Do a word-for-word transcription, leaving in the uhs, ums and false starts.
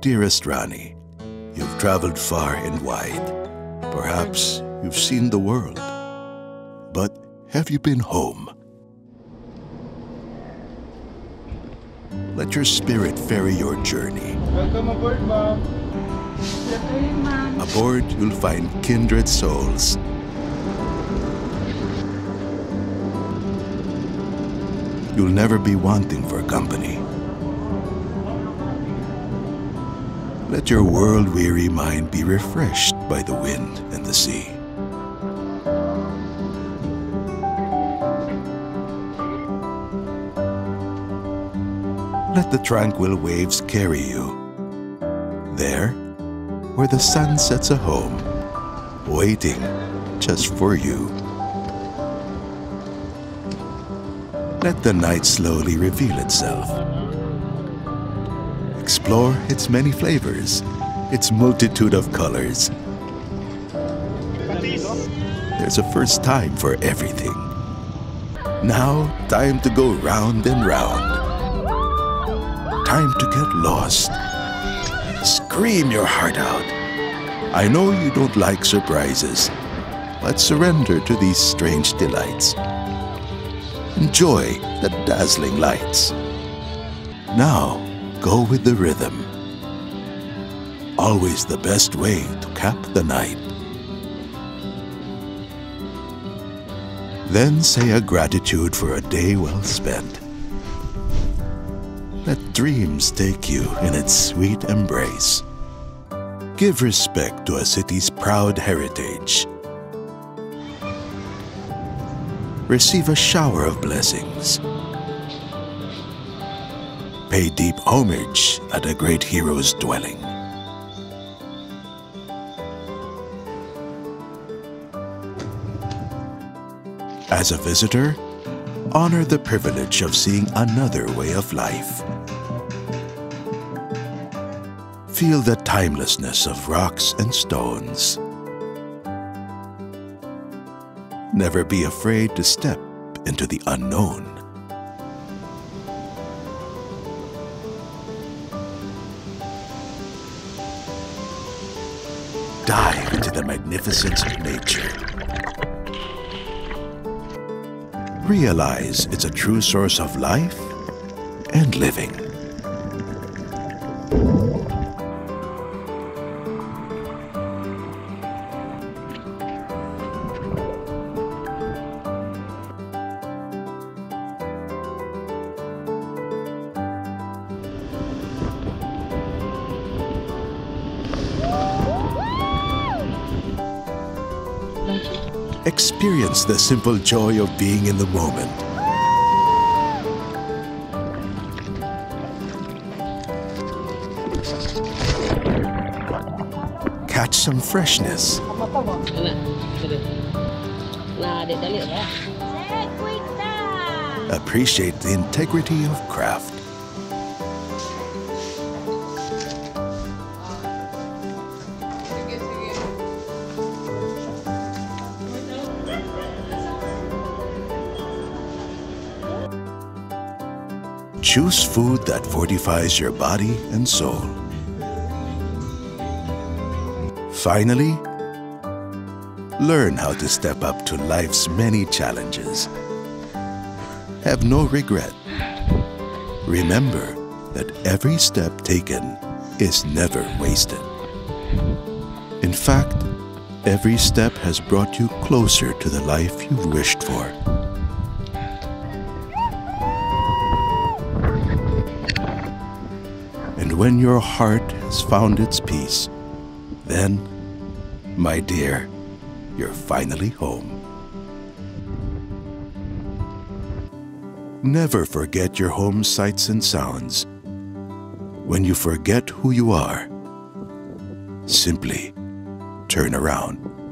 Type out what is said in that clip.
dearest Rani, you've traveled far and wide. Perhaps you've seen the world. But have you been home? Let your spirit ferry your journey. Welcome aboard, Mom. Aboard, you'll find kindred souls. You'll never be wanting for company. Let your world-weary mind be refreshed by the wind and the sea. Let the tranquil waves carry you. There, where the sun sets a home, waiting just for you. Let the night slowly reveal itself. Explore its many flavors, its multitude of colors. There's a first time for everything. Now, time to go round and round. Time to get lost. Scream your heart out. I know you don't like surprises, but surrender to these strange delights. Enjoy the dazzling lights. Now, go with the rhythm. Always the best way to cap the night. Then say a gratitude for a day well spent. Let dreams take you in its sweet embrace. Give respect to a city's proud heritage. Receive a shower of blessings. Pay deep homage at a great hero's dwelling. As a visitor, honor the privilege of seeing another way of life. Feel the timelessness of rocks and stones. Never be afraid to step into the unknown. Dive into the magnificence of nature. Realize it's a true source of life and living. Experience the simple joy of being in the moment. Catch some freshness. Appreciate the integrity of craft. Choose food that fortifies your body and soul. Finally, learn how to step up to life's many challenges. Have no regret. Remember that every step taken is never wasted. In fact, every step has brought you closer to the life you've wished for. And when your heart has found its peace, then, my dear, you're finally home. Never forget your home sights and sounds. When you forget who you are, simply turn around.